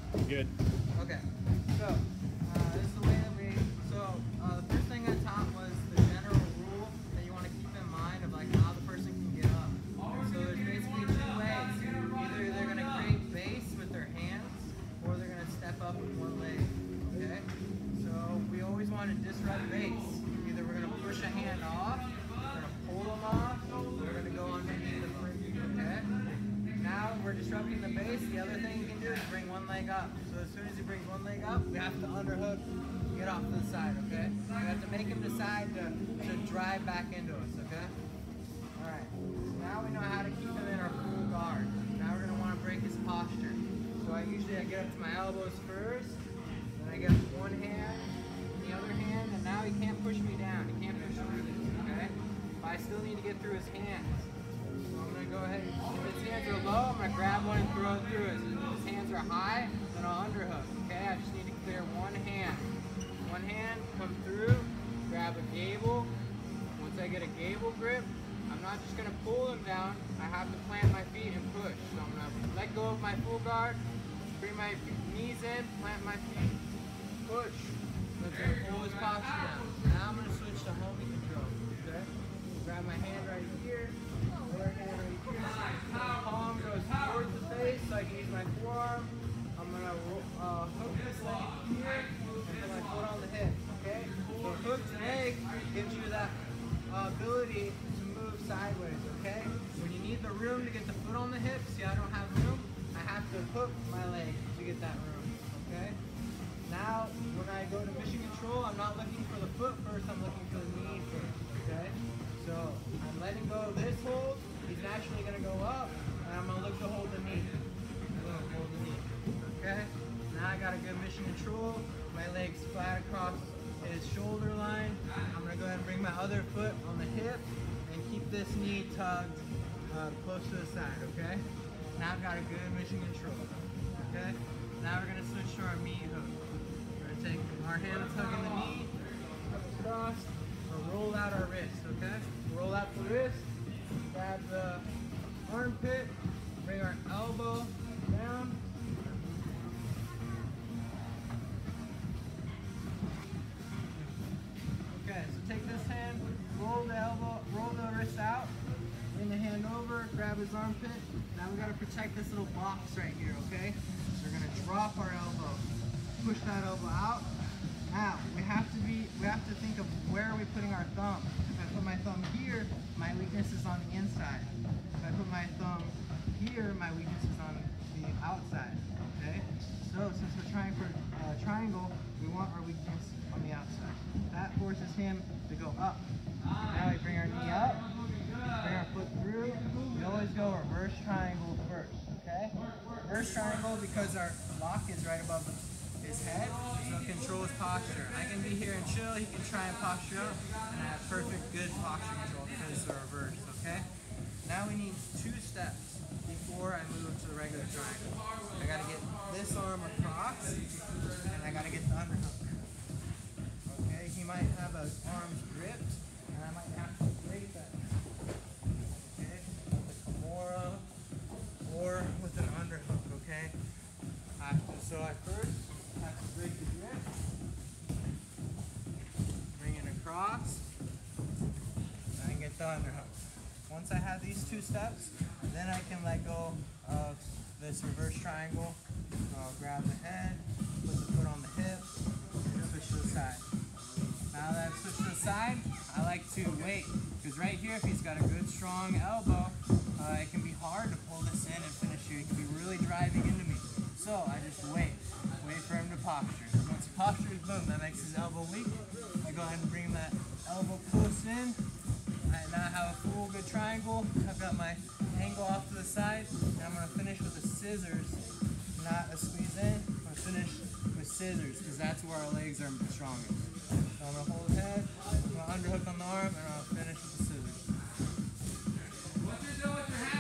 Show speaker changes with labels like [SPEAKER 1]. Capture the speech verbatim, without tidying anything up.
[SPEAKER 1] Good.
[SPEAKER 2] Okay. So, uh, this is the way that we, so uh, the first thing I taught was the general rule that you want to keep in mind of like how the person can get up. So there's basically two ways. Either they're going to create base with their hands or they're going to step up with one leg. Okay? So we always want to disrupt base. Either we're going to push a hand off, we're going to pull them off, or we're going to go underneath the foot. Okay? Now we're disrupting the base. The other thing you can do is bring one leg up. So as soon as he brings one leg up, we have to underhook, get off to the side, okay? We have to make him decide to, to drive back into us, okay? Alright, so now we know how to keep him in our full guard. Now we're going to want to break his posture. So I usually I get up to my elbows first, then I get one hand, the other hand, and now he can't push me down. He can't push through this, okay? But I still need to get through his hands. I'm going to go ahead, if his hands are low, I'm going to grab one and throw it through. If his hands are high, then I'll underhook, okay? I just need to clear one hand. One hand, come through, grab a gable. Once I get a gable grip, I'm not just going to pull him down, I have to plant my feet and push. So I'm going to let go of my full guard, bring my knees in, plant my feet, push. That's going to pull his posture down. Now I'm going to switch to homing control, okay? Grab my hand right here, other hand right here. The palm goes towards the face so I can use my forearm. I'm going to uh, hook this leg here and put my foot on the hip, okay? So a hooked leg gives you that uh, ability to move sideways, okay? When you need the room to get the foot on the hip, see I don't have room, I have to hook my leg to get that room, okay? Now, when I go to mission control, I'm not looking for the foot first, I'm looking for the knee first, okay? So, I'm letting go of this hold, he's naturally going to go up, and I'm going to look to hold the knee. I'm going to hold the knee, okay? Now I got a good mission control, my leg's flat across his shoulder line. I'm going to go ahead and bring my other foot on the hip, and keep this knee tugged uh, close to the side, okay? Now I've got a good mission control, okay? Now we're going to switch to our meat hook. We're going to take our hand that's hugging the knee, up across, or roll out our wrist, okay? Roll out the wrist, grab the armpit, bring our elbow down. Okay, so take this hand, roll the elbow, roll the wrist out, bring the hand over, grab his armpit. Now we gotta protect this little box right here, okay? So we're gonna drop our elbow, push that elbow out. Now, we have to be, we have to think of where are we putting our thumb. If I put my thumb here, my weakness is on the inside. If I put my thumb here, my weakness is on the outside, okay? So, since we're trying for a triangle, we want our weakness on the outside. That forces him to go up. Now we bring our knee up, bring our foot through. We always go reverse triangle first, okay? Reverse triangle because our lock is right above his head, so it controls posture. I can be here and chill, he can try and posture up, and I have perfect good posture control because it's the reverse, okay? Now we need two steps before I move to the regular triangle. I gotta get this arm across, and I gotta get the underhook. Okay, he might have his arms gripped, and I might have to break that. Okay, with a Kimura or with an underhook, okay? I have to, so I first have to break the grip, bring it across, and get the underhook. Once I have these two steps, then I can let go of this reverse triangle. I'll grab the head, put the foot on the hip, and switch to the side. Now that I've switched to the side, I like to wait, because right here, if he's got a good strong elbow, uh, it can be hard to pull this in and finish here. He can be really driving into me. So I just wait, wait for him to posture. Once he postures, boom, that makes his elbow weak. I go ahead and bring that elbow close in. I now have a full good triangle. I've got my angle off to the side, and I'm going to finish with the scissors, not a squeeze in. I'm going to finish with scissors, because that's where our legs are strongest. So I'm going to hold his head, I'm going to underhook on the arm, and I'll finish with the scissors.
[SPEAKER 3] What you're doing with your hand?